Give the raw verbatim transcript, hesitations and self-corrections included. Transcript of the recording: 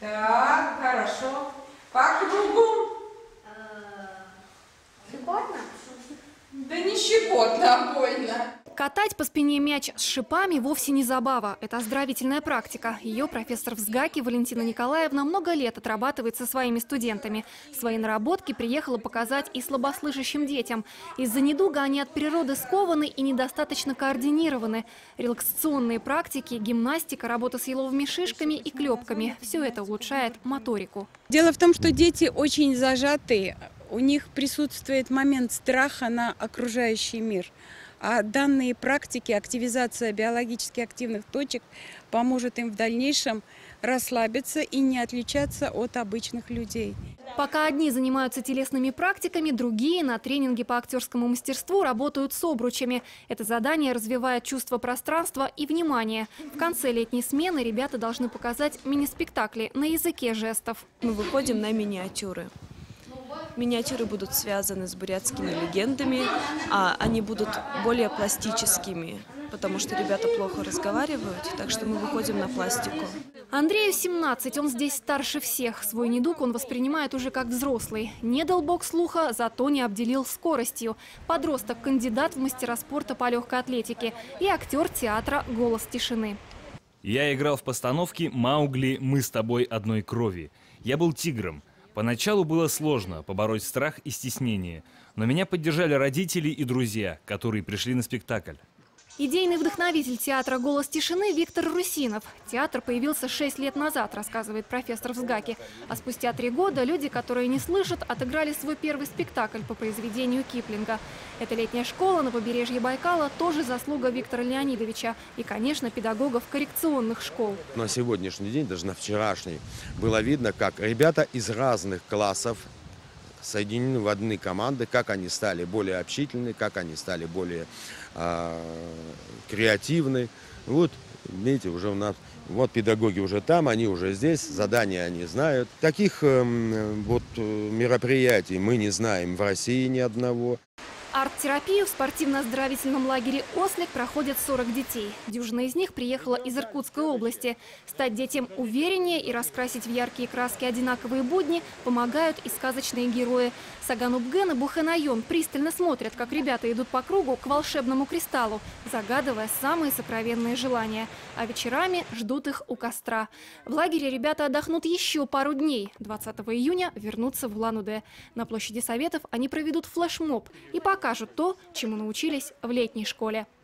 Так, хорошо. Как по-другому? Щекотно? Да не щекотно, а больно. Катать по спине мяч с шипами вовсе не забава. Это оздоровительная практика. Ее профессор в СГАКе Валентина Николаевна много лет отрабатывает со своими студентами. Свои наработки приехала показать и слабослышащим детям. Из-за недуга они от природы скованы и недостаточно координированы. Релаксационные практики, гимнастика, работа с еловыми шишками и клепками – все это улучшает моторику. Дело в том, что дети очень зажаты. У них присутствует момент страха на окружающий мир. А данные практики, активизация биологически активных точек поможет им в дальнейшем расслабиться и не отличаться от обычных людей. Пока одни занимаются телесными практиками, другие на тренинге по актерскому мастерству работают с обручами. Это задание развивает чувство пространства и внимания. В конце летней смены ребята должны показать мини-спектакли на языке жестов. Мы выходим на миниатюры. Миниатюры будут связаны с бурятскими легендами, а они будут более пластическими, потому что ребята плохо разговаривают, так что мы выходим на пластику. Андрею семнадцать, он здесь старше всех. Свой недуг он воспринимает уже как взрослый. Не дал бог слуха, зато не обделил скоростью. Подросток, кандидат в мастера спорта по легкой атлетике и актер театра «Голос тишины». Я играл в постановке «Маугли. Мы с тобой одной крови». Я был тигром. Поначалу было сложно побороть страх и стеснение, но меня поддержали родители и друзья, которые пришли на спектакль. Идейный вдохновитель театра «Голос тишины» Виктор Русинов. Театр появился шесть лет назад, рассказывает профессор в СГАКе. А спустя три года люди, которые не слышат, отыграли свой первый спектакль по произведению Киплинга. Эта летняя школа на побережье Байкала тоже заслуга Виктора Леонидовича и, конечно, педагогов коррекционных школ. На сегодняшний день, даже на вчерашний, было видно, как ребята из разных классов соединены в одни команды, как они стали более общительны, как они стали более э, креативны. Вот, видите, уже у нас, вот педагоги уже там, они уже здесь, задания они знают. Таких э, вот мероприятий мы не знаем в России ни одного. Арт-терапию в спортивно-оздоровительном лагере «Ослик» проходят сорок детей. Дюжина из них приехала из Иркутской области. Стать детям увереннее и раскрасить в яркие краски одинаковые будни помогают и сказочные герои. Саган Убген и Бухенайон пристально смотрят, как ребята идут по кругу к волшебному кристаллу, загадывая самые сокровенные желания. А вечерами ждут их у костра. В лагере ребята отдохнут еще пару дней. двадцатого июня вернутся в Улан-Удэ. На площади Советов они проведут флешмоб и покажут то, чему научились в летней школе.